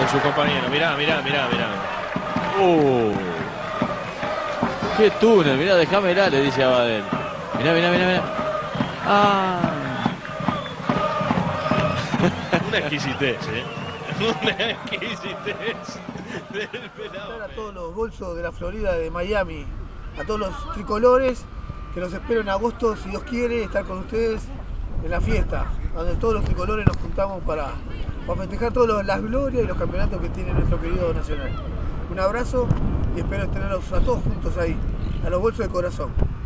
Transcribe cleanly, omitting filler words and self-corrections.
con su compañero. Mirá. Qué túnel, mirá, déjamela, le dice a Badel. Mirá. Ah. Una exquisitez, Una exquisitez del pelado. A todos los bolsos de la Florida, de Miami, a todos los tricolores, que los espero en agosto, si Dios quiere, estar con ustedes en la fiesta, donde todos los tricolores nos juntamos para festejar todas las glorias y los campeonatos que tiene nuestro querido Nacional. Un abrazo y espero tenerlos a todos juntos ahí, a los bolsos de corazón.